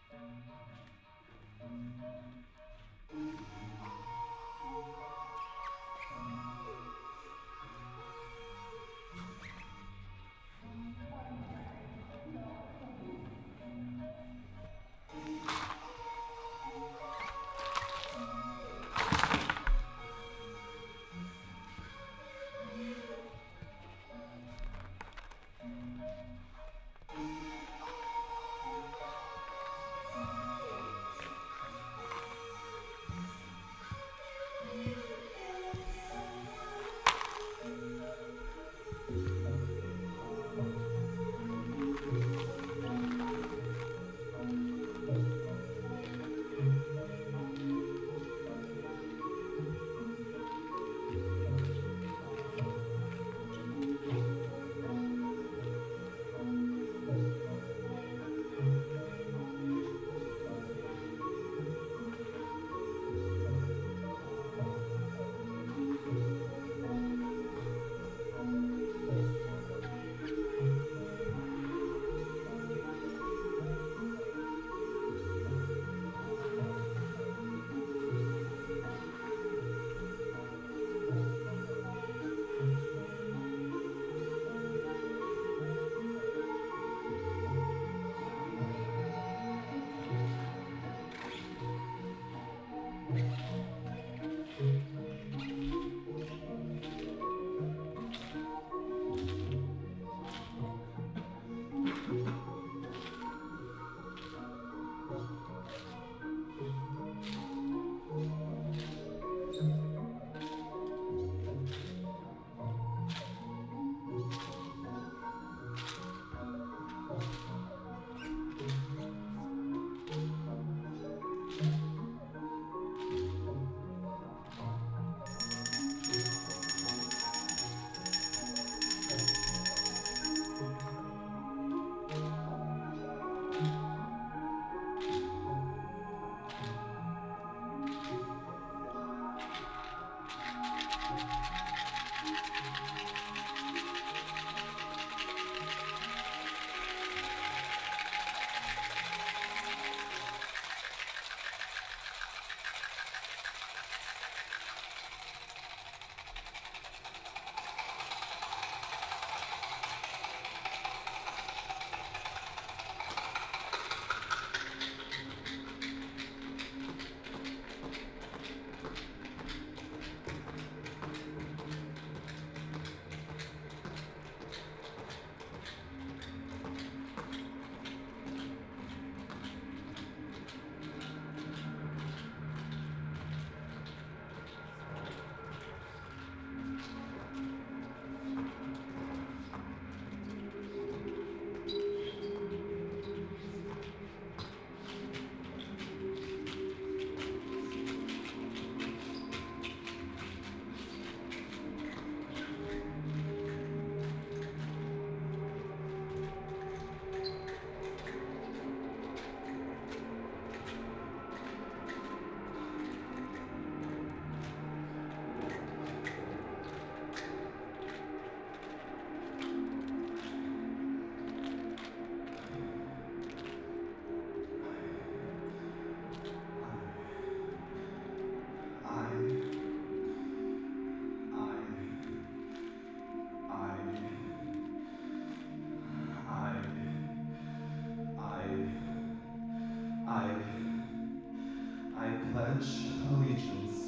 pledge allegiance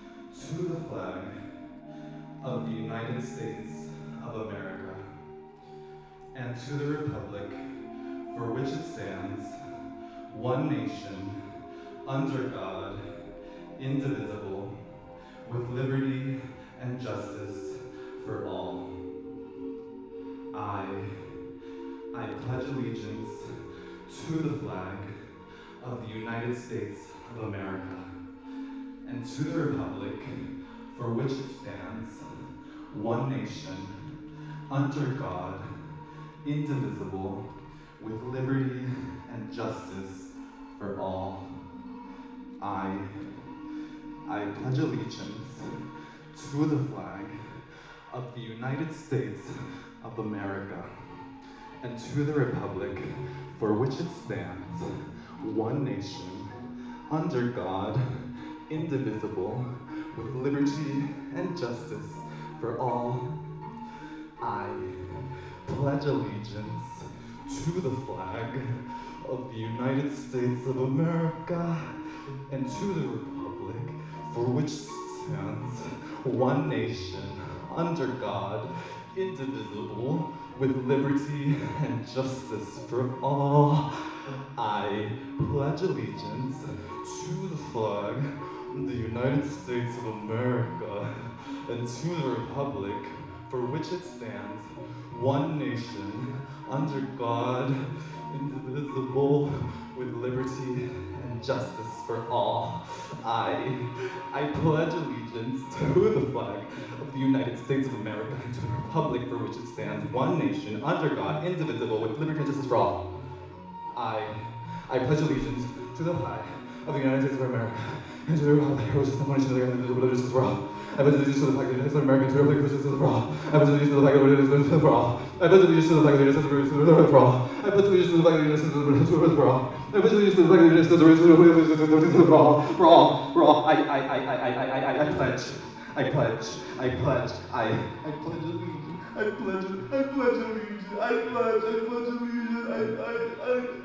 to the flag of the United States of America and to the republic for which it stands, one nation, under God, indivisible, with liberty and justice for all. I pledge allegiance to the flag of the United States of America and to the republic for which it stands, one nation, under God, indivisible, with liberty and justice for all. I pledge allegiance to the flag of the United States of America and to the republic for which it stands, one nation, under God, indivisible, with liberty and justice for all. I pledge allegiance to the flag of the United States of America and to the republic for which stands one nation, under God, indivisible, with liberty and justice for all. I pledge allegiance to the flag of the United States of America and to the republic for which it stands, one nation, under God, indivisible, with liberty and justice for all. I pledge allegiance to the flag of the United States of America and to the republic for which it stands, one nation, under God, indivisible, with liberty and justice for all. I pledge allegiance to the flag of the United States of America and to the republic for which it stands, one nation, under God, indivisible, with liberty and justice for all. I pledge allegiance to the flag of the United States of America and to the republic for which it stands, for all. I pledge allegiance to the flag of the United States for all. I pledge allegiance to the flag of the United States for all. I pledge allegiance to the flag of the United States for all. I pledge allegiance to the flag of the United States for all. For all. I pledge. I pledge allegiance. I pledge allegiance. I pledge allegiance.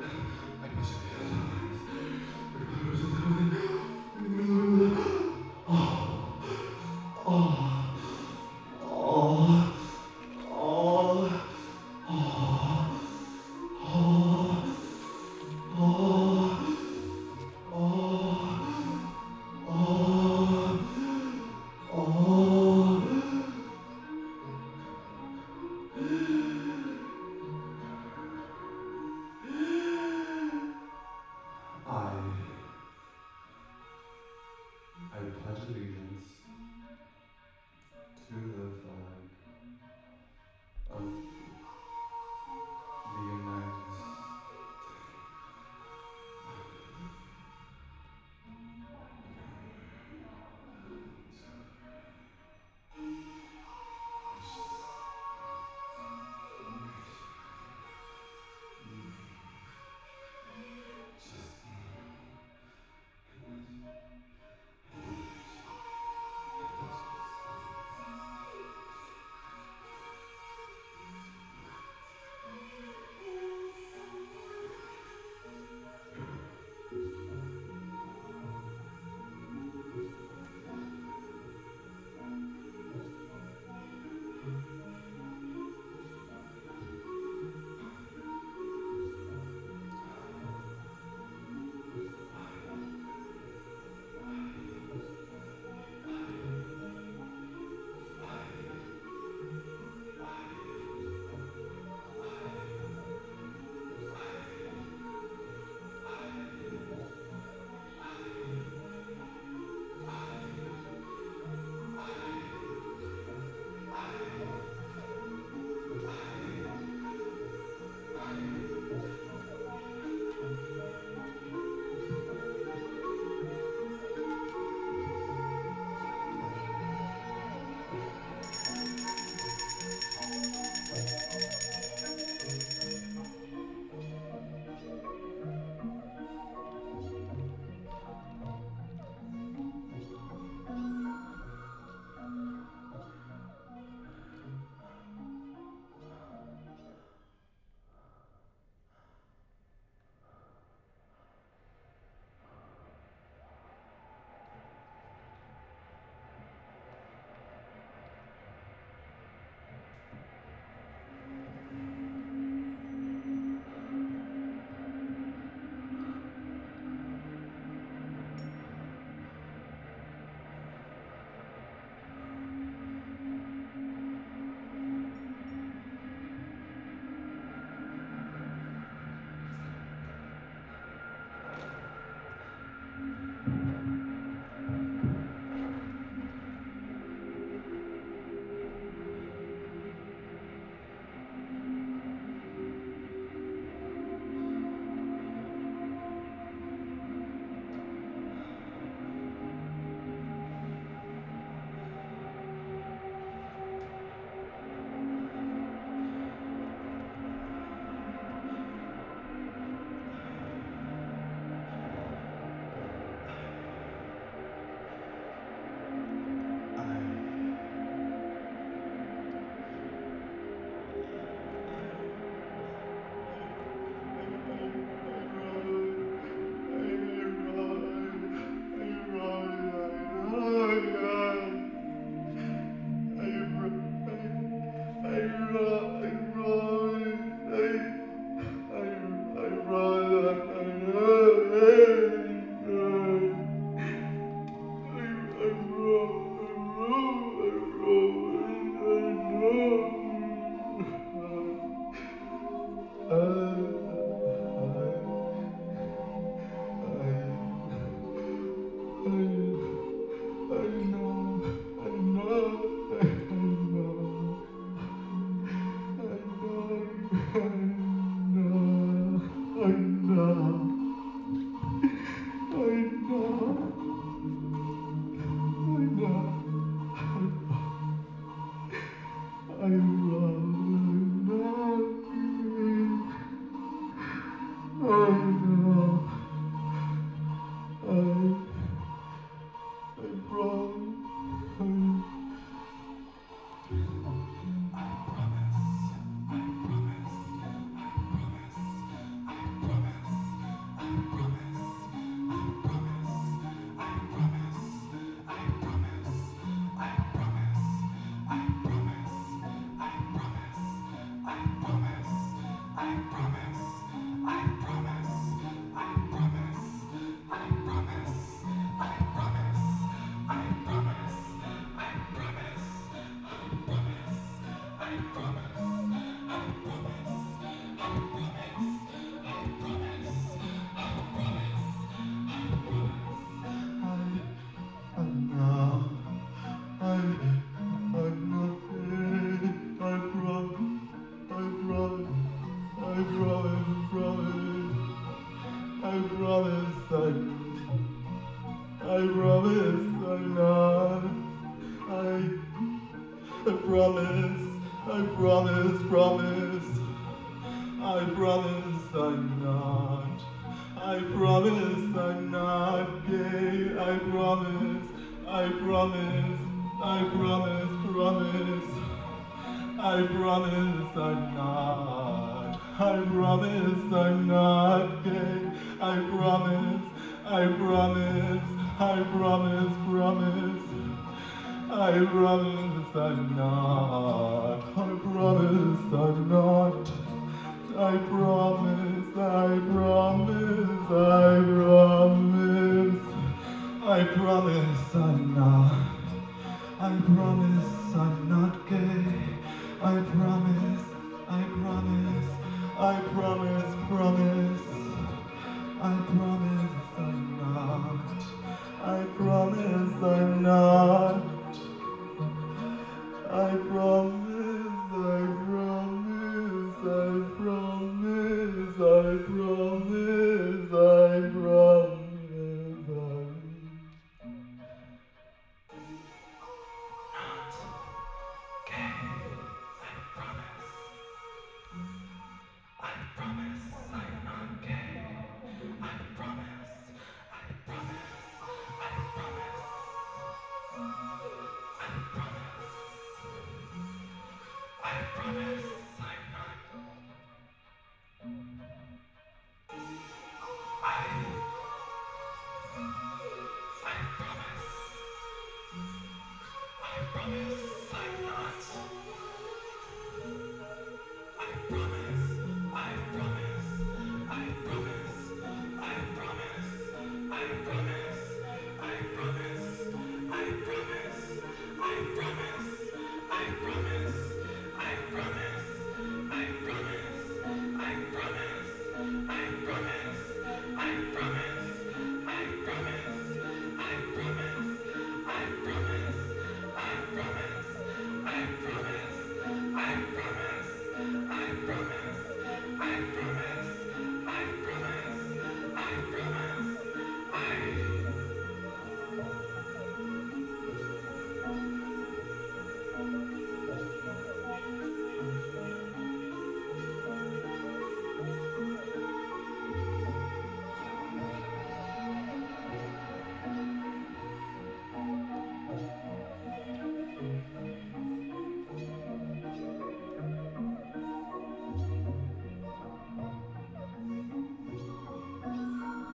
promise I'm not. I promise, promise. I promise I'm not. I promise I'm not gay. I promise, promise. I promise I'm not. I promise I'm not gay. I promise, promise. I promise I'm not. I promise I'm not. I promise I'm not. I promise I'm not gay. I promise, promise. I promise.